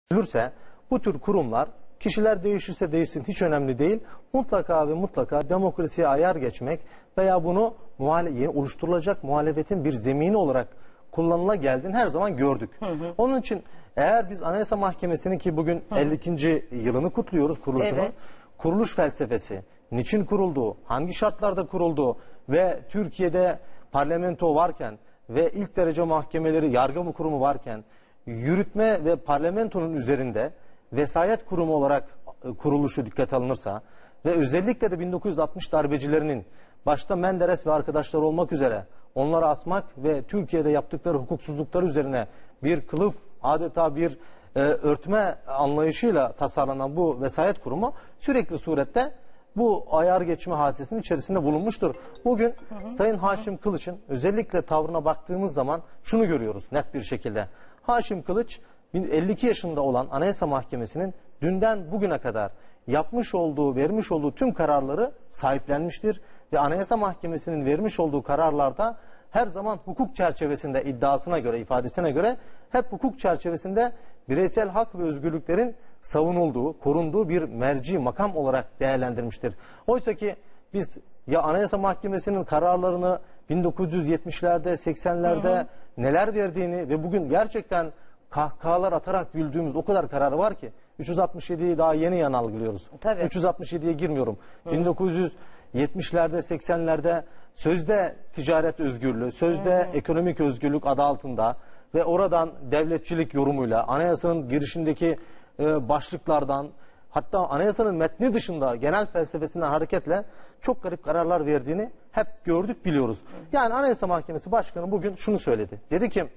Olursa bu tür kurumlar, kişiler değişirse değişsin hiç önemli değil. Mutlaka ve mutlaka demokrasiye ayar geçmek veya bunu oluşturulacak muhalefetin bir zemini olarak kullanıla geldiğini her zaman gördük. Onun için eğer biz Anayasa Mahkemesi'nin ki bugün 52. yılını kutluyoruz kuruluşunu. Evet. Kuruluş felsefesi, niçin kurulduğu, hangi şartlarda kurulduğu ve Türkiye'de parlamento varken ve ilk derece mahkemeleri, yargı kurumu varken yürütme ve parlamentonun üzerinde vesayet kurumu olarak kuruluşu dikkate alınırsa ve özellikle de 1960 darbecilerinin başta Menderes ve arkadaşları olmak üzere onları asmak ve Türkiye'de yaptıkları hukuksuzluklar üzerine bir kılıf, adeta bir örtme anlayışıyla tasarlanan bu vesayet kurumu sürekli surette bu ayar geçme hadisesinin içerisinde bulunmuştur. Bugün Sayın Haşim Kılıç'ın özellikle tavrına baktığımız zaman şunu görüyoruz net bir şekilde. Haşim Kılıç 52 yaşında olan Anayasa Mahkemesi'nin dünden bugüne kadar yapmış olduğu, vermiş olduğu tüm kararları sahiplenmiştir. Ve Anayasa Mahkemesi'nin vermiş olduğu kararlarda her zaman hukuk çerçevesinde iddiasına göre, ifadesine göre hep hukuk çerçevesinde bireysel hak ve özgürlüklerin savunulduğu, korunduğu bir merci makam olarak değerlendirmiştir. Oysa ki biz ya Anayasa Mahkemesi'nin kararlarını 1970'lerde, 80'lerde neler verdiğini ve bugün gerçekten kahkahalar atarak güldüğümüz o kadar kararı var ki 367'yi daha yeni yanılgılıyoruz. 367'ye girmiyorum. 1970'lerde, 80'lerde sözde ticaret özgürlüğü, sözde ekonomik özgürlük adı altında ve oradan devletçilik yorumuyla anayasanın girişindeki başlıklardan, hatta anayasanın metni dışında genel felsefesinden hareketle çok garip kararlar verdiğini hep gördük, biliyoruz. Yani Anayasa Mahkemesi Başkanı bugün şunu söyledi. Dedi ki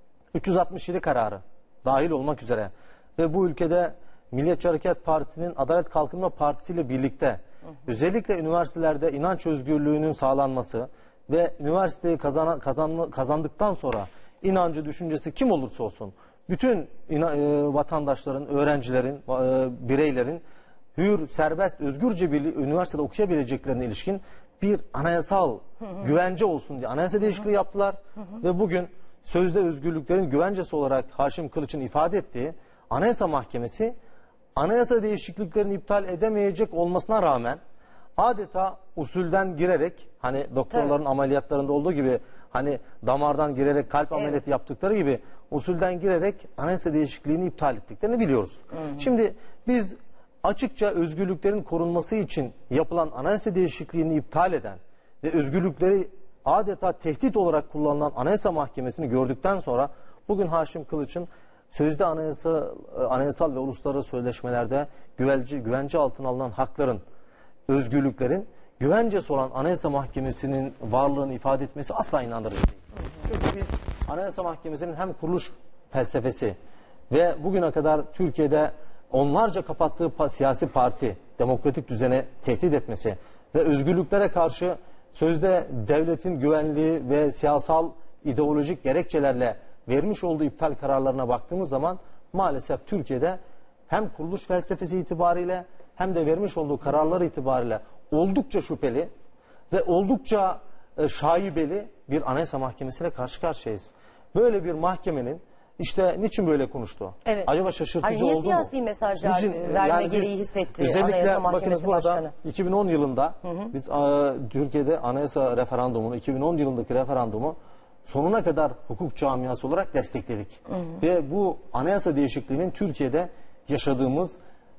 367 kararı dahil olmak üzere ve bu ülkede Milliyetçi Hareket Partisi'nin Adalet Kalkınma Partisi ile birlikte özellikle üniversitelerde inanç özgürlüğünün sağlanması ve üniversiteyi kazandıktan sonra inancı, düşüncesi kim olursa olsun bütün vatandaşların, öğrencilerin, bireylerin hür, serbest, özgürce üniversitede okuyabileceklerine ilişkin bir anayasal güvence olsun diye anayasa değişikliği yaptılar. Ve bugün sözde özgürlüklerin güvencesi olarak Haşim Kılıç'ın ifade ettiği Anayasa Mahkemesi anayasa değişikliklerini iptal edemeyecek olmasına rağmen adeta usulden girerek, hani doktorların ameliyatlarında olduğu gibi, hani damardan girerek kalp ameliyatı yaptıkları gibi usulden girerek anayasa değişikliğini iptal ettiklerini biliyoruz. Şimdi biz açıkça özgürlüklerin korunması için yapılan anayasa değişikliğini iptal eden ve özgürlükleri adeta tehdit olarak kullanılan Anayasa Mahkemesi'ni gördükten sonra bugün Haşim Kılıç'ın sözde anayasal ve uluslararası sözleşmelerde güvence altına alınan hakların, özgürlüklerin güvencesi olan Anayasa Mahkemesi'nin varlığını ifade etmesi asla inandırıcı değil. Çünkü biz Anayasa Mahkemesi'nin hem kuruluş felsefesi ve bugüne kadar Türkiye'de onlarca kapattığı siyasi parti, demokratik düzene tehdit etmesi ve özgürlüklere karşı sözde devletin güvenliği ve siyasal ideolojik gerekçelerle vermiş olduğu iptal kararlarına baktığımız zaman maalesef Türkiye'de hem kuruluş felsefesi itibariyle hem de vermiş olduğu kararlar itibariyle oldukça şüpheli ve oldukça şaibeli bir Anayasa Mahkemesi'ne karşı karşıyayız. Böyle bir mahkemenin işte niçin böyle konuştu? Acaba şaşırtıcı oldu mu? Niye siyasi mesajlar verme gereği hissetti Anayasa Mahkemesi Başkanı? 2010 yılında biz Türkiye'de anayasa referandumunu, 2010 yılındaki referandumu sonuna kadar hukuk camiası olarak destekledik. Ve bu anayasa değişikliğinin Türkiye'de yaşadığımız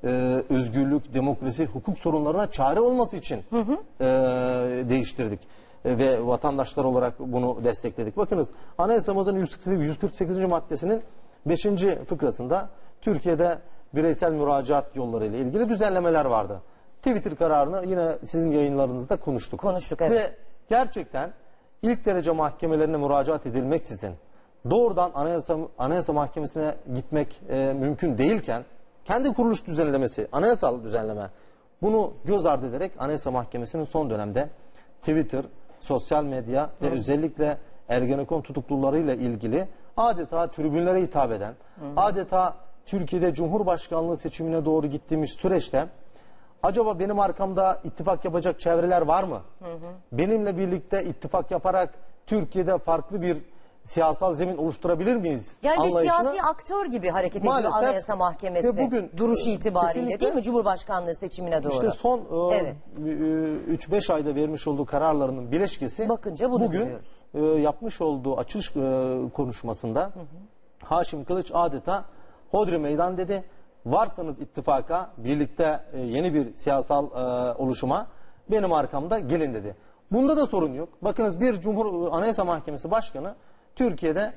özgürlük, demokrasi, hukuk sorunlarına çare olması için değiştirdik. Ve vatandaşlar olarak bunu destekledik. Bakınız anayasamızın 148. maddesinin 5. fıkrasında Türkiye'de bireysel müracaat yolları ile ilgili düzenlemeler vardı. Twitter kararını yine sizin yayınlarınızda konuştuk. Ve gerçekten ilk derece mahkemelerine müracaat edilmeksizin doğrudan Anayasa Mahkemesi'ne gitmek mümkün değilken kendi kuruluş düzenlemesi, anayasal düzenleme bunu göz ardı ederek Anayasa Mahkemesi'nin son dönemde Twitter, sosyal medya ve özellikle Ergenekon tutuklularıyla ilgili adeta tribünlere hitap eden, adeta Türkiye'de Cumhurbaşkanlığı seçimine doğru gittiğimiz süreçte acaba benim arkamda ittifak yapacak çevreler var mı? Benimle birlikte ittifak yaparak Türkiye'de farklı bir siyasal zemin oluşturabilir miyiz Yani bir anlayışına siyasi aktör gibi hareket ediyor maalesef Anayasa Mahkemesi. ve bugün, duruş itibariyle kesinlikle, değil mi? Cumhurbaşkanlığı seçimine doğru. İşte son Evet. 3-5 ayda vermiş olduğu kararlarının bileşkesi Bakınca bunu bugün görüyoruz. yapmış olduğu açılış konuşmasında Haşim Kılıç adeta hodri meydan dedi. Varsanız ittifaka, birlikte yeni bir siyasal oluşuma benim arkamda gelin dedi. Bunda da sorun yok. Bakınız bir Anayasa Mahkemesi Başkanı Türkiye'de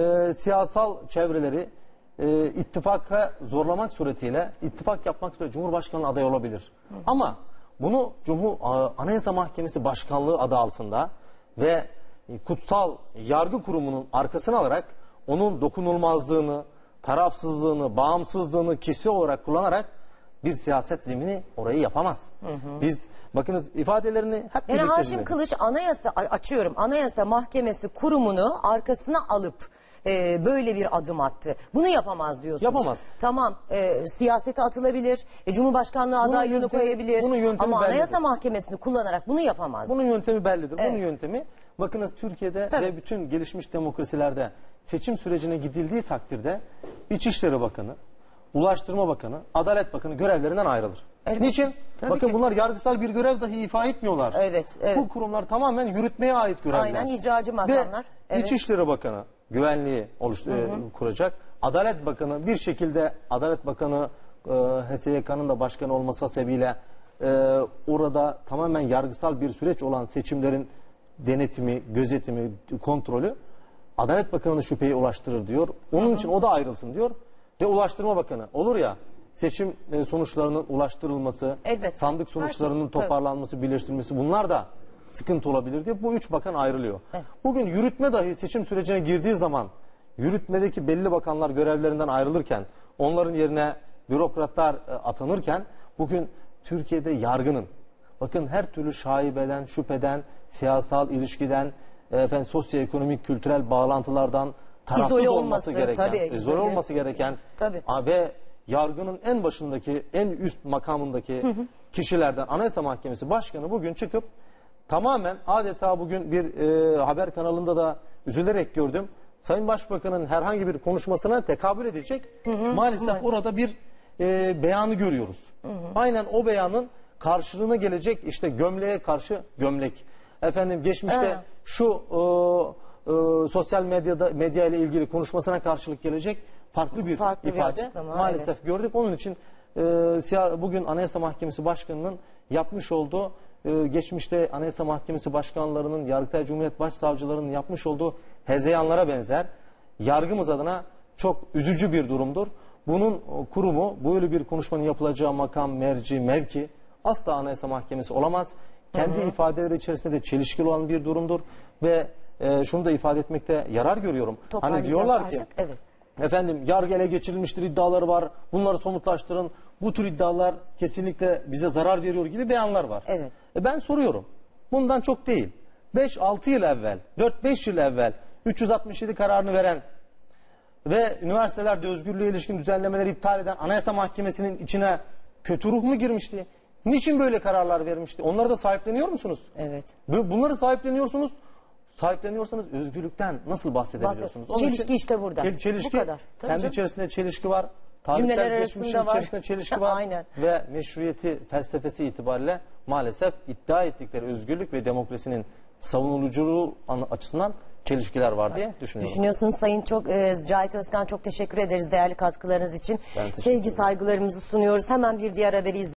siyasal çevreleri ittifaka zorlamak suretiyle ittifak yapmak suretiyle Cumhurbaşkanlığı adayı olabilir. Ama bunu Anayasa Mahkemesi Başkanlığı adı altında ve kutsal yargı kurumunun arkasına alarak onun dokunulmazlığını, tarafsızlığını, bağımsızlığını kişisel olarak kullanarak bir siyaset zemini orayı yapamaz. Biz bakınız ifadelerini hep Yani birlikte Haşim dinledik. Kılıç Anayasa Mahkemesi kurumunu arkasına alıp böyle bir adım attı. Bunu yapamaz diyorsunuz. Yapamaz. Tamam, siyasete atılabilir, Cumhurbaşkanlığı adaylığını koyabilir bunun yöntemi ama bellidir. Anayasa Mahkemesi'ni kullanarak bunu yapamaz. Bunun yöntemi bellidir. Evet. Bunun yöntemi bakınız Türkiye'de Tabii. ve bütün gelişmiş demokrasilerde seçim sürecine gidildiği takdirde İçişleri Bakanı, Ulaştırma Bakanı, Adalet Bakanı görevlerinden ayrılır. Elbette. Niçin? Tabii Bakın ki. bunlar yargısal bir görev dahi ifa etmiyorlar. Evet, evet. Bu kurumlar tamamen yürütmeye ait görevler. Aynen, icracı makamlar. Ve Evet. İçişleri Bakanı güvenliği kuracak. Adalet Bakanı bir şekilde Adalet Bakanı HSYK'nın da başkanı olması sebebiyle orada tamamen yargısal bir süreç olan seçimlerin denetimi, gözetimi, kontrolü Adalet Bakanı'nı şüpheye ulaştırır diyor. Onun için o da ayrılsın diyor. Ve Ulaştırma Bakanı olur ya seçim sonuçlarının ulaştırılması, Elbette. sandık sonuçlarının Her şey, toparlanması, birleştirilmesi bunlar da sıkıntı olabilir diye bu üç bakan ayrılıyor. Evet. Bugün yürütme dahi seçim sürecine girdiği zaman yürütmedeki belli bakanlar görevlerinden ayrılırken onların yerine bürokratlar atanırken bugün Türkiye'de yargının bakın her türlü şaibeden, şüpheden, siyasal ilişkiden, sosyoekonomik, kültürel bağlantılardan tarafsız İzole olması gereken, tabii, izole izole. olması gereken Tabii. ve yargının en başındaki, en üst makamındaki kişilerden Anayasa Mahkemesi Başkanı bugün çıkıp tamamen adeta bugün bir haber kanalında da üzülerek gördüm. Sayın Başbakan'ın herhangi bir konuşmasına tekabül edecek. Maalesef orada bir beyanı görüyoruz. Aynen o beyanın karşılığına gelecek işte gömleğe karşı gömlek. Efendim geçmişte Evet. şu sosyal medya ile ilgili konuşmasına karşılık gelecek farklı bir ifade açıklama, maalesef evet. gördük. Onun için bugün Anayasa Mahkemesi Başkanı'nın yapmış olduğu geçmişte Anayasa Mahkemesi Başkanlarının, Yargıtay Cumhuriyet Başsavcılarının yapmış olduğu hezeyanlara benzer yargımız adına çok üzücü bir durumdur. Bunun kurumu böyle bir konuşmanın yapılacağı makam, merci, mevki asla Anayasa Mahkemesi olamaz. Kendi ifadeleri içerisinde de çelişkili olan bir durumdur ve şunu da ifade etmekte yarar görüyorum. Hani Toparlayacağız diyorlar ki artık, evet. efendim yargı ele geçirilmiştir iddiaları var. Bunları somutlaştırın. Bu tür iddialar kesinlikle bize zarar veriyor gibi beyanlar var. Evet. Ben soruyorum. Bundan çok değil. 5-6 yıl evvel, 4-5 yıl evvel 367 kararını veren ve üniversitelerde özgürlüğe ilişkin düzenlemeleri iptal eden Anayasa Mahkemesi'nin içine kötü ruh mu girmişti? Niçin böyle kararlar vermişti? Onları da sahipleniyor musunuz? Evet. Bunları sahipleniyorsunuz. Sahipleniyorsanız özgürlükten nasıl bahsedebiliyorsunuz? Onun Çelişki için işte burada. Çelişki, Bu kadar. Tabii kendi canım. içerisinde çelişki var. Cümleler Tarihsel arasında geçmişin var. içerisinde çelişki var. Aynen. Ve meşruiyeti felsefesi itibariyle maalesef iddia ettikleri özgürlük ve demokrasinin savunuluculuğu açısından çelişkiler var diye düşünüyorum. Düşünüyorsunuz Sayın Cahit Özkan, çok teşekkür ederiz değerli katkılarınız için. Ben teşekkür Sevgi ederim. saygılarımızı sunuyoruz. Hemen bir diğer haberi